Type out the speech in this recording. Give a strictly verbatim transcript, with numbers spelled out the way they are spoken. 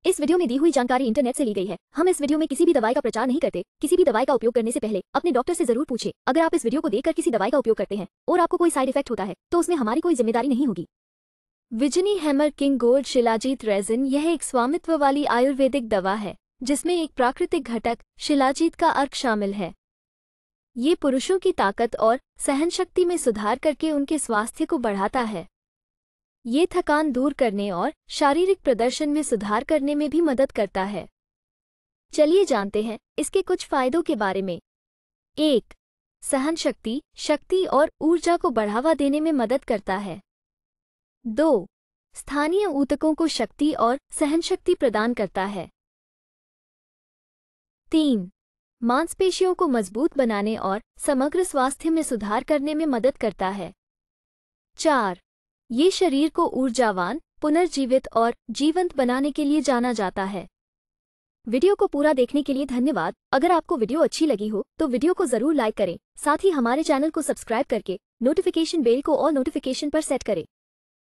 इस वीडियो में दी हुई जानकारी इंटरनेट से ली गई है। हम इस वीडियो में किसी भी दवाई का प्रचार नहीं करते। किसी भी दवाई का उपयोग करने से पहले अपने डॉक्टर से जरूर पूछें। अगर आप इस वीडियो को देखकर किसी दवाई का उपयोग करते हैं और आपको कोई साइड इफेक्ट होता है तो उसमें हमारी कोई जिम्मेदारी नहीं होगी। विजिनी hammer king gold shilajit resin यह एक स्वामित्व वाली आयुर्वेदिक दवा है जिसमें एक प्राकृतिक घटक शिलाजीत का अर्क शामिल है। ये पुरुषों की ताकत और सहनशक्ति में सुधार करके उनके स्वास्थ्य को बढ़ाता है। ये थकान दूर करने और शारीरिक प्रदर्शन में सुधार करने में भी मदद करता है। चलिए जानते हैं इसके कुछ फायदों के बारे में। एक, सहनशक्ति, शक्ति और ऊर्जा को बढ़ावा देने में मदद करता है। दो, स्थानीय ऊतकों को शक्ति और सहनशक्ति प्रदान करता है। तीन, मांसपेशियों को मजबूत बनाने और समग्र स्वास्थ्य में सुधार करने में मदद करता है। चार, ये शरीर को ऊर्जावान, पुनर्जीवित और जीवंत बनाने के लिए जाना जाता है। वीडियो को पूरा देखने के लिए धन्यवाद। अगर आपको वीडियो अच्छी लगी हो तो वीडियो को जरूर लाइक करें। साथ ही हमारे चैनल को सब्सक्राइब करके नोटिफिकेशन बेल को ऑल नोटिफिकेशन पर सेट करें।